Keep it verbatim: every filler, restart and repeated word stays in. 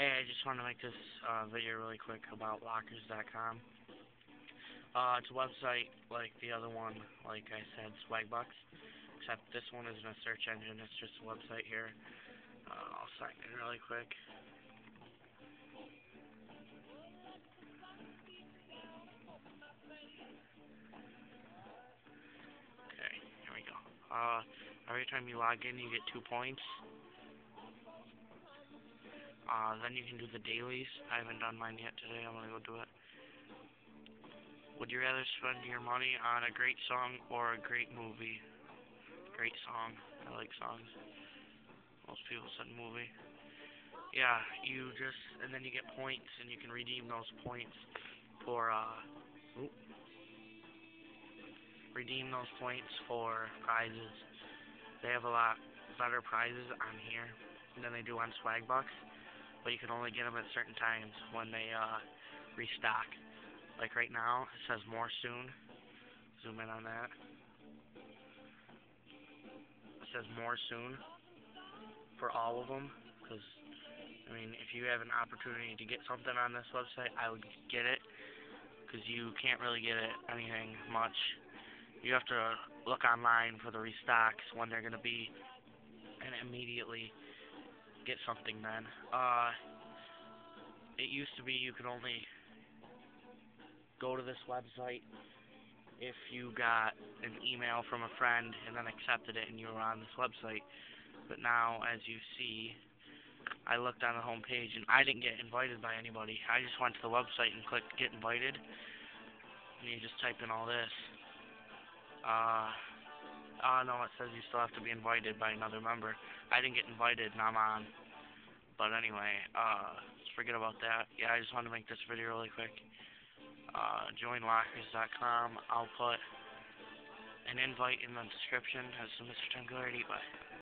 Hey, I just want to make this uh, video really quick about lockers dot com. Uh, it's a website like the other one, like I said, Swagbucks, except this one isn't a search engine, it's just a website here. Uh, I'll sign in really quick. Okay, here we go. Uh, every time you log in, you get two points. Uh, then you can do the dailies. I haven't done mine yet today, I'm gonna go do it. Would you rather spend your money on a great song or a great movie? Great song. I like songs. Most people said movie. Yeah, you just, and then you get points, and you can redeem those points for, uh, oop, redeem those points for prizes. They have a lot better prizes on here than they do on Swagbucks, but you can only get them at certain times when they, uh, restock. Like right now, it says more soon. Zoom in on that. It says more soon for all of them, because I mean, if you have an opportunity to get something on this website, I would get it, because you can't really get it anything much. You have to look online for the restocks when they're going to be, and immediately get something then. Uh, it used to be you could only go to this website if you got an email from a friend and then accepted it and you were on this website. But now, as you see, I looked on the home page and I didn't get invited by anybody. I just went to the website and clicked get invited, and you just type in all this. Uh, oh no, it says you still have to be invited by another member. I didn't get invited and I'm on. But anyway, uh, let's forget about that. Yeah, I just wanted to make this video really quick. Uh, join lockers dot com. I'll put an invite in the description as to Mister Tangularity. Bye.